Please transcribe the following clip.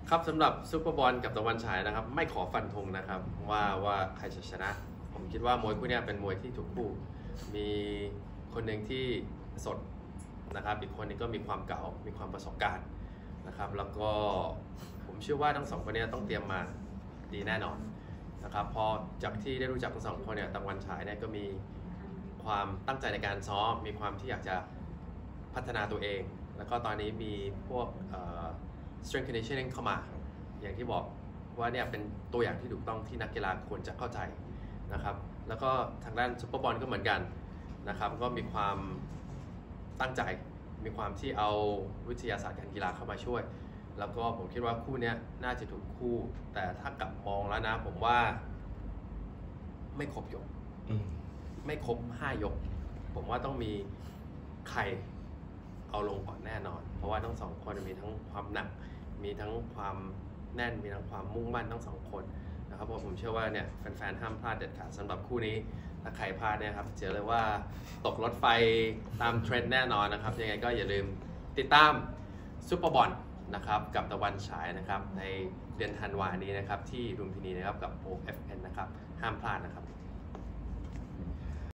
ครับสำหรับซุปเปอร์บอลกับตะวันฉายนะครับไม่ขอฟันธงนะครับว่าใครจะชนะ ผมคิดว่ามวยคู่นี้เป็นมวยที่ถูกคู่มีคนหนึ่งที่สดนะครับอีกคนนึงก็มีความเก่ามีความประสบการณ์นะครับแล้วก็ผมเชื่อว่าทั้งสองคนนี้ต้องเตรียมมาดีแน่นอนนะครับพอจากที่ได้รู้จักทั้งสองคนเนี่ยตะวันฉายเนี่ยก็มีความตั้งใจในการซ้อมมีความที่อยากจะพัฒนาตัวเองแล้วก็ตอนนี้มีพวกstrength conditioning เข้ามาอย่างที่บอกว่าเนี่ยเป็นตัวอย่างที่ถูกต้องที่นักกีฬาควรจะเข้าใจนะครับแล้วก็ทางด้านซุปเปอร์บอลก็เหมือนกันนะครับก็มีความตั้งใจมีความที่เอาวิทยาศาสตร์การกีฬาเข้ามาช่วยแล้วก็ผมคิดว่าคู่นี้น่าจะถูกคู่แต่ถ้ากลับมองแล้วนะผมว่าไม่ครบยกไม่ครบ5 ยกผมว่าต้องมีใครเอาลงก่อนแน่นอนเพราะว่าทั้งสองคนมีทั้งความหนักมีทั้งความแน่นมีทั้งความมุ่งมั่นทั้งสองคนนะครับเพราะผมเชื่อว่าเนี่ยแฟนๆห้ามพลาดเด็ดขาดสำหรับคู่นี้ถ้าใครพลาดเนี่ยครับเจอเลยว่าตกรถไฟตามเทรนด์แน่นอนนะครับยังไงก็อย่าลืมติดตามซุปเปอร์บอลนะครับกับตะวันฉายนะครับในเดือนธันวาคมนี้นะครับที่ลุมพินีนะครับกับ OFN นะครับห้ามพลาดนะครับ